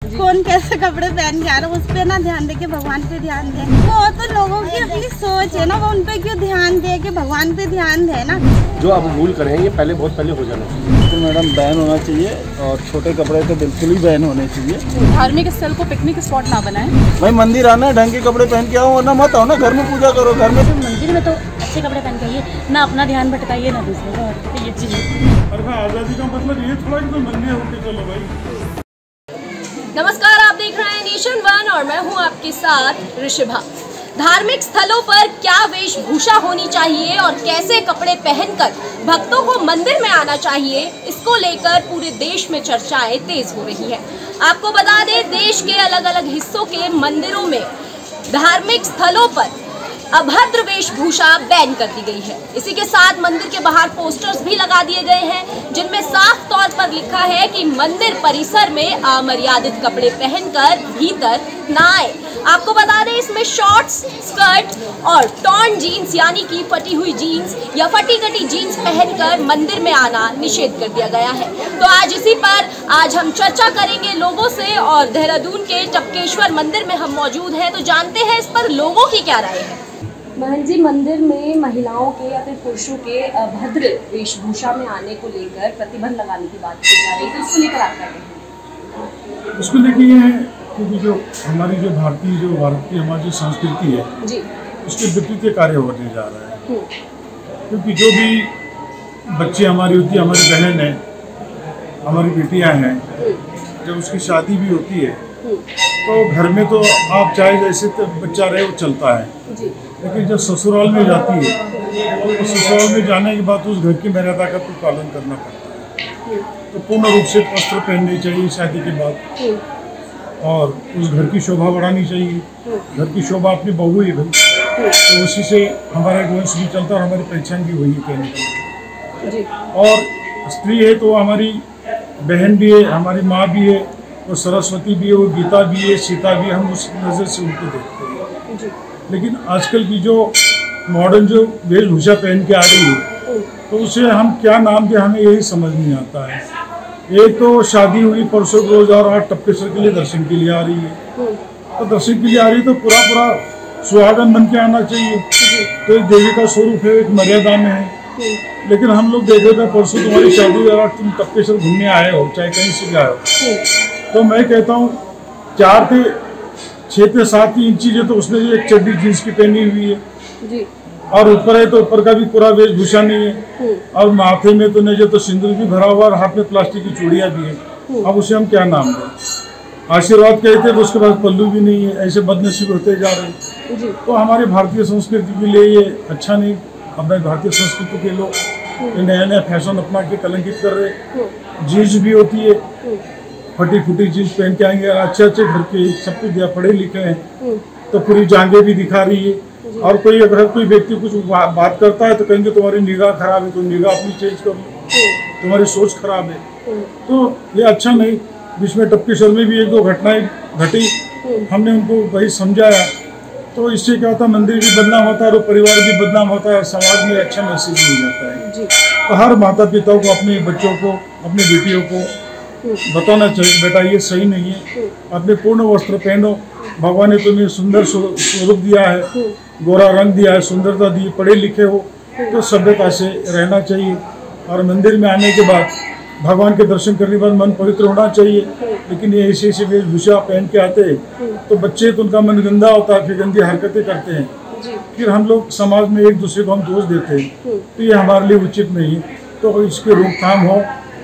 कौन कैसे कपड़े पहन के आ रहा है उस पे ना ध्यान दे के भगवान पे ध्यान दे। वो तो लोगों की अपनी सोच है ना, वो उन पे क्यों ध्यान दे के भगवान पे ध्यान दे ना। जो अब रूल करें ये बहुत पहले हो जाना चाहिए। तो मैडम बैन होना चाहिए और छोटे कपड़े तो बिल्कुल ही बैन होने चाहिए। धार्मिक स्थल को पिकनिक स्पॉट ना बनाएं। भाई मंदिर आना ढंग के कपड़े पहन के आओ, वरना मत आओ ना, घर में पूजा करो। घर में मंदिर में तो अच्छे कपड़े पहन के आइए ना, अपना ध्यान भटकाइए ना दूसरे का, और ये चीज़। आज़ादी का मतलब ये थोड़ा कि तो मंदिर होके चलो भाई। नमस्कार, आप देख रहे हैं नेशन वन और मैं हूं आपके साथ ऋषिभा। धार्मिक स्थलों पर क्या वेशभूषा होनी चाहिए और कैसे कपड़े पहनकर भक्तों को मंदिर में आना चाहिए, इसको लेकर पूरे देश में चर्चाएं तेज हो रही है। आपको बता दें, देश के अलग अलग हिस्सों के मंदिरों में धार्मिक स्थलों पर अभद्र वेशभूषा बैन कर दी गई है। इसी के साथ मंदिर के बाहर पोस्टर्स भी लगा दिए गए हैं जिनमें साफ तौर पर लिखा है कि मंदिर परिसर में अमर्यादित कपड़े पहनकर भीतर ना आए। आपको बता दें, इसमें शॉर्ट्स, स्कर्ट और टॉर्न जीन्स यानी कि फटी हुई जीन्स या फटी कटी जीन्स पहनकर मंदिर में आना निषेध कर दिया गया है। तो आज इसी पर हम चर्चा करेंगे लोगों से, और देहरादून के टपकेश्वर मंदिर में हम मौजूद हैं, तो जानते हैं इस पर लोगों की क्या राय है। बहन जी, मंदिर में महिलाओं के या फिर पुरुषों के अभद्र वेशभूषा में आने को लेकर प्रतिबंध लगाने की बात की जा रही है, तो इसको लेकर आप क्या कहेंगे? उसको लेकर ये है क्योंकि जो हमारी भारत की हमारी जो संस्कृति है जी, उसके विपरीत कार्य होने जा रहा है। क्योंकि जो भी बच्चे हमारी होती है, हमारी बहन है, हमारी बेटियां हैं, जब उसकी शादी भी होती है तो घर में तो आप चाहे जैसे तो बच्चा रहे वो चलता है, लेकिन जब ससुराल में जाती है तो ससुराल में जाने के बाद उस घर की मर्यादा का तो पालन करना पड़ता है। तो पूर्ण रूप से वस्त्र पहनने चाहिए शादी के बाद, और उस घर की शोभा बढ़ानी चाहिए। घर की शोभा अपनी बहू ही भाई, तो उसी से हमारा वंश भी चलता है और हमारी पहचान भी वही कहने की। और स्त्री है तो हमारी बहन भी है, हमारी माँ भी है, वो सरस्वती भी है, वो गीता भी है, सीता भी है, हम उस नज़र से उनको देखते हैं। लेकिन आजकल की जो मॉडर्न जो वेशभूषा पहन के आ रही है तो उसे हम क्या नाम दें, हमें यही समझ नहीं आता है। एक तो शादी हुई परसों रोज और आज टपकेश्वर के लिए दर्शन के लिए आ रही है, तो दर्शन के लिए आ रही है तो पूरा सुहागन बन के आना चाहिए। तो एक देवी का स्वरूप है, एक मर्यादा में है। लेकिन हम लोग देख रहे थे परसों तुम्हारी शादी और तुम टपकेश्वर घूमने आए हो, चाहे कहीं से भी आए हो, तो मैं कहता हूँ 4 से 6 से 7 इंची जो तो उसने एक चड्डी जींस की पहनी हुई है जी, और ऊपर है तो ऊपर का भी पूरा वेशभूषा नहीं है, और माथे में तो नहीं जो तो सिंदूर भी भरा हुआ और हाथ में प्लास्टिक की चूड़ियाँ भी है। अब उसे हम क्या नाम दें? आशीर्वाद कहते हैं, उसके बाद पल्लू भी नहीं है। ऐसे बदनसीब होते जा रहे हैं। तो हमारे भारतीय संस्कृति के लिए ये अच्छा नहीं। हमारे भारतीय संस्कृति के लोग नया नया फैशन अपना के कलंकित कर रहे। जीन्स भी होती है, फटी फूटी जीन्स पहन के आएंगे, अच्छे घर के सब कुछ दिया, पढ़े लिखे हैं तो पूरी जांघें भी दिखा रही है। और कोई अगर कोई व्यक्ति कुछ बात करता है तो कहेंगे तुम्हारी निगाह खराब है, तो निगाह अपनी चेंज कर लो, तुम्हारी सोच खराब है। तो ये अच्छा नहीं। बीच में टपकेश्वर में भी 1-2 घटनाएं घटी, हमने उनको वही समझाया, तो इससे क्या होता है, मंदिर भी बदनाम होता है और परिवार भी बदनाम होता है, समाज में अच्छा मैसेज मिल जाता है। तो हर माता पिता को अपने बच्चों को, अपनी बेटियों को बताना चाहिए, बेटा ये सही नहीं है, अपने पूर्ण वस्त्र पहनो। भगवान ने तुम्हें सुंदर स्वरूप दिया है, गोरा रंग दिया है, सुंदरता दी, पढ़े लिखे हो तो सभ्यता से रहना चाहिए। और मंदिर में आने के बाद भगवान के दर्शन करने के बाद मन पवित्र होना चाहिए। लेकिन ये ऐसे वेशभूषा पहन के आते हैं तो बच्चे तो उनका मन गंदा होता है, फिर गंदी हरकतें करते हैं, फिर हम लोग समाज में एक दूसरे को हम दोष देते हैं, तो ये हमारे लिए उचित नहीं है। तो इसकी रोकथाम हो,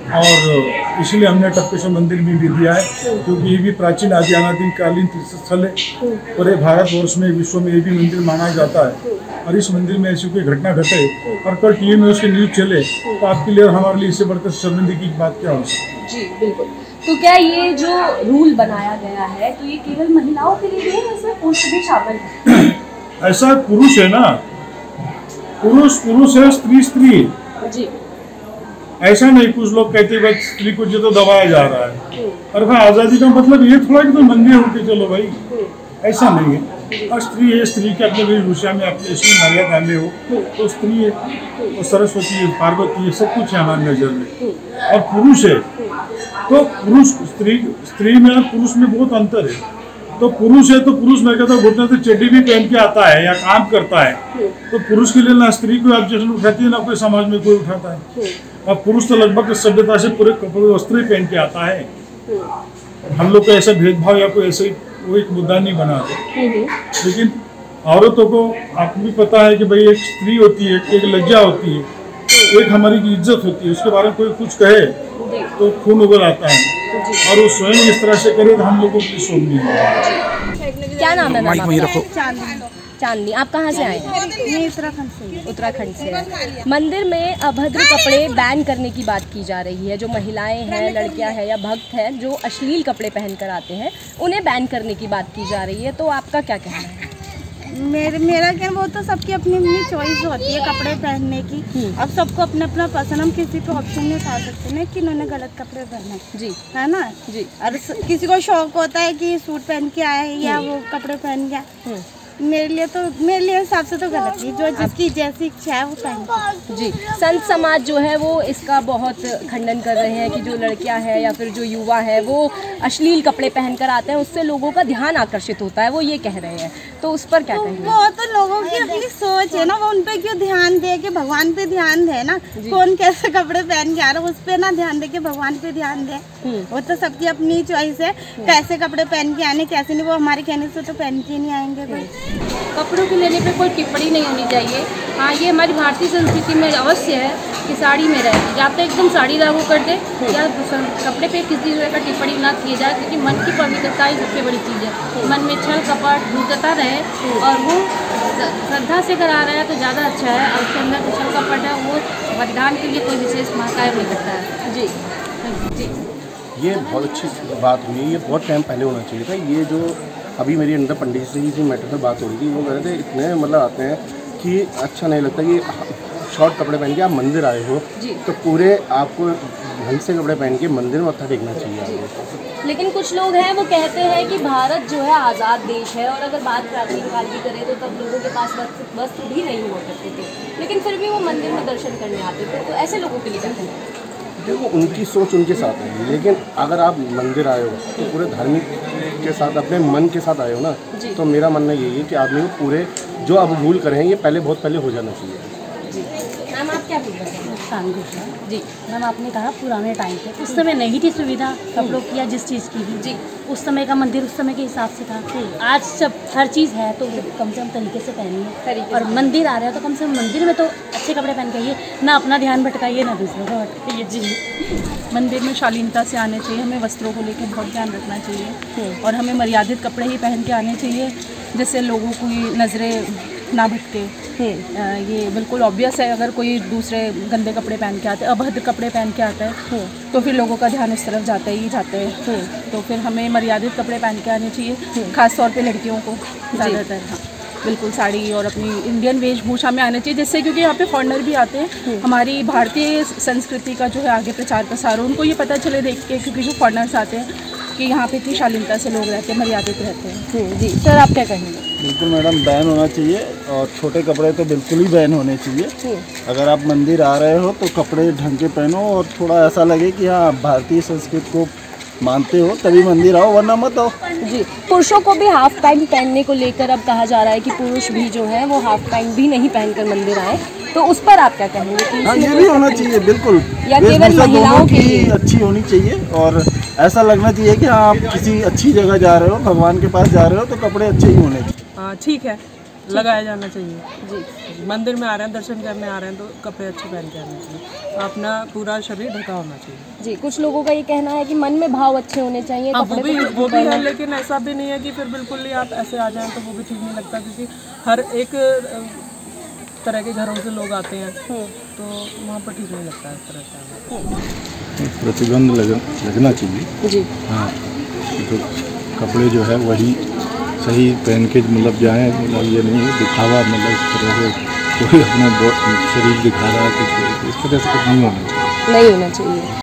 और इसलिए हमने टपकेश्वर मंदिर में भी दिया है, क्योंकि ये भी प्राचीन आदि अनादिकालीन तीर्थस्थल है। पूरे भारतवर्ष में, विश्व में ये भी मंदिर माना जाता है। और इस मंदिर में ऐसी कोई घटना घटे और कल टीवी में उसके न्यूज चले तो आपके लिए और हमारे लिए इससे बढ़कर शर्मिंदगी की बात क्या हो सकती है? जी बिल्कुल। तो क्या ये जो रूल बनाया गया है तो ये केवल महिलाओं के लिए है, इसमें पुरुष भी शामिल है? ऐसा पुरुष है ना, पुरुष है, स्त्री है जी। ऐसा नहीं, कुछ लोग कहते हैं स्त्री को जो तो दबाया जा रहा है। और भाई आज़ादी का मतलब ये थोड़ा कि तो मंदिर होके चलो भाई, ऐसा नहीं है। और स्त्री है, स्त्री के अपने वेशभूषा में अपने इसमें मर्यादा में हो तो स्त्री है, तो सरस्वती है, पार्वती है, सब कुछ है हमारी नजर में। और पुरुष है तो पुरुष स्त्री में और पुरुष में बहुत अंतर है। तो पुरुष है तो पुरुष मैं कहता हूँ घुटने से चड्डी भी पहन के आता है या काम करता है, तो पुरुष के लिए ना स्त्री कोई ऑब्जेक्शन उठाती है ना कोई समाज में कोई उठाता है। और पुरुष तो लगभग सभ्यता से पूरे कपड़े वस्त्र ही पहन के आता है। हम लोग का ऐसा भेदभाव या कोई ऐसे वो एक मुद्दा नहीं बनाते। लेकिन औरतों को आपको भी पता है कि भाई एक स्त्री होती है, एक लज्जा होती है, एक हमारी की इज्जत होती है, उसके बारे में कोई कुछ कहे तो खून उगल आता है। और वो स्वयं इस तरह से करे तो हम लोगों की शोभ नहीं है। क्या नाम है मैम आपका? चांदनी। चांदनी। आप कहाँ से आए हैं? ये उत्तराखंड से। उत्तराखंड से। मंदिर में अभद्र कपड़े बैन करने की बात की जा रही है। जो महिलाएं हैं, लड़कियां हैं या भक्त हैं जो अश्लील कपड़े पहनकर आते हैं, उन्हें बैन करने की बात की जा रही है। तो आपका क्या कहना है? मेरा क्या, वो तो सबकी अपनी अपनी चॉइस होती है कपड़े पहनने की। अब सबको अपना अपना पसंद, हम किसी पे ऑप्शन नहीं उठा सकते ना कि इन्होंने गलत कपड़े पहने जी, है ना जी। और किसी को शौक होता है कि सूट पहन के आए या वो कपड़े पहन गया। मेरे हिसाब से तो गलत है। जो जिसकी जैसी इच्छा है वो पहन जी। संत समाज जो है वो इसका बहुत खंडन कर रहे हैं कि जो लड़कियां हैं या फिर जो युवा है वो अश्लील कपड़े पहनकर आते हैं, उससे लोगों का ध्यान आकर्षित होता है, वो ये कह रहे हैं। तो उस पर क्या कहेंगे? वो तो लोगों की अपनी सोच है ना, वो उन पे क्यों ध्यान दे के भगवान पे ध्यान दे ना। कौन कैसे कपड़े पहन के आ रहा है उस पे ना ध्यान दे के भगवान पे ध्यान दे। वो तो सबकी अपनी चॉइस है, कैसे कपड़े पहन के आने कैसे नहीं, वो हमारे कहने से तो पहन के नहीं आएंगे कोई। कपड़ों के लेने पे कोई टिप्पणी नहीं होनी चाहिए। हाँ, ये हमारी भारतीय संस्कृति में अवश्य है कि साड़ी में रहे, या तो एकदम साड़ी लागू कर दे या कपड़े पे किसी तरह का टिप्पणी ना किया जाए, क्योंकि मन की पवित्रता ही सबसे बड़ी चीज़ है। मन में छल कपट भूतता रहे और वो श्रद्धा से करा रहा है तो ज़्यादा अच्छा है। और उसके अंदर जो छल कपट है वो वरदान के लिए कोई विशेष महाकाय नहीं करता है। जी जी, ये बहुत अच्छी बात हुई है। ये बहुत टाइम पहले होना चाहिए था। ये जो अभी मेरी अंदर पंडित से इसी मैटर पर बात हो रही थी, वो कह रहे थे इतने मतलब आते हैं कि अच्छा नहीं लगता कि शॉर्ट कपड़े पहन के आप मंदिर आए हो तो पूरे आपको ढंग से कपड़े पहन के मंदिर में मत्था टेकना चाहिए आपको। लेकिन कुछ लोग हैं वो कहते हैं कि भारत जो है आज़ाद देश है, और अगर बात प्राचीन काल की करें तो तब लोगों के पास वस्त्र भी नहीं हुआ करते थे, लेकिन फिर भी वो मंदिर में दर्शन करने आते थे। तो ऐसे लोगों के लिए क्या कहना है? देखो, उनकी सोच उनके साथ है, लेकिन अगर आप मंदिर आए हो तो पूरे धार्मिक के साथ अपने मन के साथ आए हो ना, तो मेरा मानना यही है कि आदमी को पूरे जो अब भूल कर हैं ये बहुत पहले हो जाना चाहिए। मैम आप क्या बोल रहे हैं? जी मैम, आपने कहा पुराने टाइम पे उस समय नहीं थी सुविधा कपड़ों की या जिस चीज़ की भी जी, उस समय का मंदिर उस समय के हिसाब से था। आज जब हर चीज़ है तो कम से कम तरीके से पहनिए, और मंदिर आ रहे हो तो कम से कम मंदिर में तो अच्छे कपड़े पहन के आइए, ना अपना ध्यान भटकाइए ना दूसरों का भटकाइए। जी, मंदिर में शालीनता से आने चाहिए, हमें वस्त्रों को लेकर बहुत ध्यान रखना चाहिए और हमें मर्यादित कपड़े ही पहन के आने चाहिए, जिससे लोगों की नज़रें ना भटके। ये बिल्कुल ऑब्वियस है, अगर कोई दूसरे गंदे कपड़े पहन के आते हैं, अभद्र कपड़े पहन के आता है तो फिर लोगों का ध्यान उस तरफ जाता ही जाते हैं। तो फिर हमें मर्यादित कपड़े पहन के आने चाहिए, खास तौर पे लड़कियों को ज़्यादातर। हाँ बिल्कुल, साड़ी और अपनी इंडियन वेशभूषा में आना चाहिए, जिससे क्योंकि यहाँ पे फॉरेनर भी आते हैं, हमारी भारतीय संस्कृति का जो है आगे प्रचार प्रसार हो, उनको ये पता चले देख के, क्योंकि जो फॉरेनर्स आते हैं कि यहाँ पे इतनी शालीनता से लोग रहते हैं, मर्यादित रहते हैं। जी सर, आप क्या कहेंगे? बिल्कुल मैडम, बैन होना चाहिए, और छोटे कपड़े तो बिल्कुल ही बैन होने चाहिए। अगर आप मंदिर आ रहे हो तो कपड़े ढंग के पहनो, और थोड़ा ऐसा लगे कि हाँ भारतीय संस्कृति को मानते हो तभी मंदिर आओ, वरना मत आओ। जी, पुरुषों को भी हाफ पैंट पहनने को लेकर अब कहा जा रहा है कि पुरुष भी जो है वो हाफ पैंट भी नहीं पहनकर मंदिर आए, तो उस पर आप क्या कहेंगे? कि हाँ, ये भी होना चाहिए बिल्कुल, या केवल महिलाओं की अच्छी होनी चाहिए, और ऐसा लगना चाहिए कि हाँ आप किसी अच्छी जगह जा रहे हो, भगवान के पास जा रहे हो, तो कपड़े अच्छे ही होने चाहिए। हाँ ठीक है, लगाया जाना चाहिए। जी, मंदिर में आ रहे हैं, दर्शन करने आ रहे हैं तो कपड़े अच्छे पहन के आने चाहिए, अपना पूरा शरीर ढका होना चाहिए। जी, कुछ लोगों का ये कहना है कि मन में भाव अच्छे होने चाहिए। हाँ, वो भी है, लेकिन ऐसा भी नहीं है कि फिर बिल्कुल ही आप ऐसे आ जाएं, तो वो भी ठीक नहीं लगता, क्योंकि हर एक तरह के घरों से लोग आते हैं तो वहाँ पर ठीक नहीं लगता है इस तरह से। प्रतिबंध लगना चाहिए जी। हाँ, तो कपड़े जो है वही सही पहन के मतलब जाएँ, मतलब ये नहीं दिखावा, मतलब इस तरह से कोई अपना शरीर दिखा रहा है, इस तरह से कुछ नहीं होना चाहिए।